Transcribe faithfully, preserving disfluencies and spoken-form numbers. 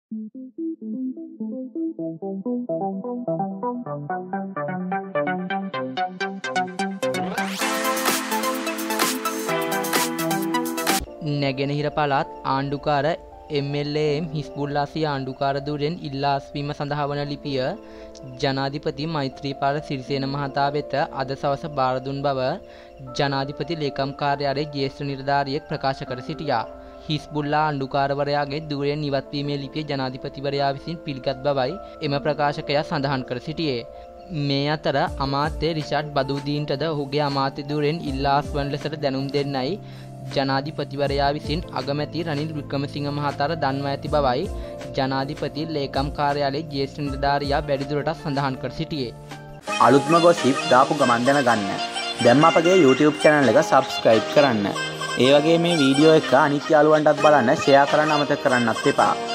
නැගෙනහිර පළාත් ආණ්ඩුකාර එම් එල් ඒ එම් හිස්බුල්ලාහ් ආණ්ඩුකාර ධුරයෙන් ඉල්ලා අස්වීම සඳහා වන ලිපිය ජනාධිපති මෛත්‍රීපාල සිරිසේන මහතා වෙත අද සවස බාර දුන් බව ජනාධිපති ලේකම් කාර්යාලයේ ජ්‍යෙෂ්ඨ නිලධාරියෙක් ප්‍රකාශ කර සිටියා. හිස්බුල්ලාහ් ආණ්ඩුකාරවරයාගේ ධුරයෙන් ඉවත්වීමේ ලිපිය ජනාධිපතිවරයා විසින් පිළිගත් බවයි එම ප්‍රකාශකයා සඳහන් කර සිටියේ. මේ අතර අමාත්‍ය රිෂාඩ් බදූදීන්ටද ඔහුගේ අමාත්‍ය ධුරයෙන් ඉල්ලා අස්වන ලෙසට දැනුම් දෙන්නයි ජනාධිපතිවරයා විසින් අගමැති රනිල් වික්‍රමසිංහ මහතාට දන්වා ඇති බවයි ජනාධිපති ලේකම් කාර්යාලයේ ජ්‍යෙෂ්ඨ නිලධාරියා වැඩිදුරටත් සඳහන් කර සිටියේ. අලුත්ම ගොසිප් දාපු ගමන් දැනගන්න. දැන් අපගේ YouTube channel එක subscribe කරන්න. ඒ වගේ මේ වීඩියෝ එක අනිත් යාළුවන්ටත් බලන්න share කරන්න අමතක කරන්නත් එපා.